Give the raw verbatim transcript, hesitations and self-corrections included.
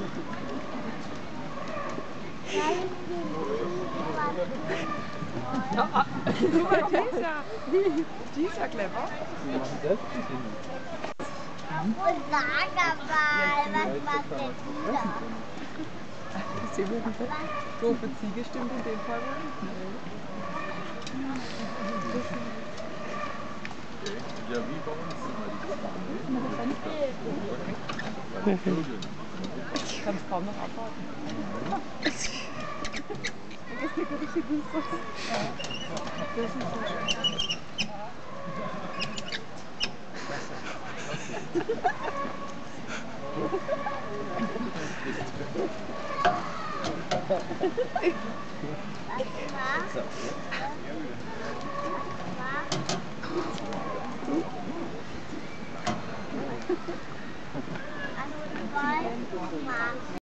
Ah, ah. Guck mal, die ist ja, die ist ja clever. Wir machen das. Und sag mal, was macht der Tiger? Sehen wir diese doofe Ziege stimmt in dem Fall wohl nicht. Ja, wie bei uns immer die Vögel. Ich kann es kaum noch abwarten. Das ist eine gute Güste. Das ist so schön. Was war? Also, du weißt,